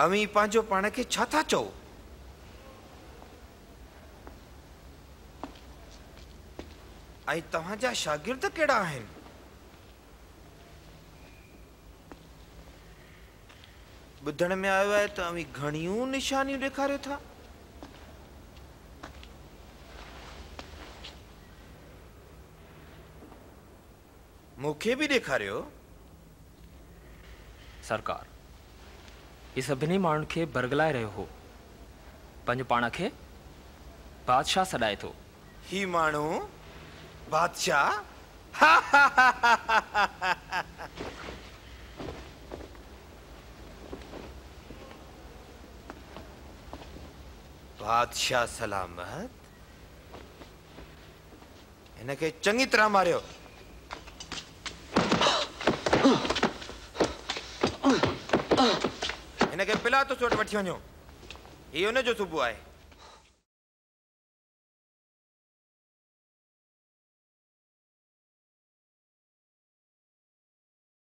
अवी पांजो पाण के छा था चओ? आई तव्हांजा शागिर्द केड़ा आहिनि? ॿुधण में आयो आहे त अवी घणियूं निशानियूं ॾेखारियो था। मूंखे बि ॾेखारियो। सरकार, ही सभिनी माण्हुनि खे बरगलाए रहियो हो। पंहिंजो पाण खे बादशाह सॾाए थो। ही माण्हू बादशाह? बादशाह सलामत। इनके चंगी तरह मारियो। इनके पिलातुस वटि वठी वञो। ही उन जो सुबुह आहे।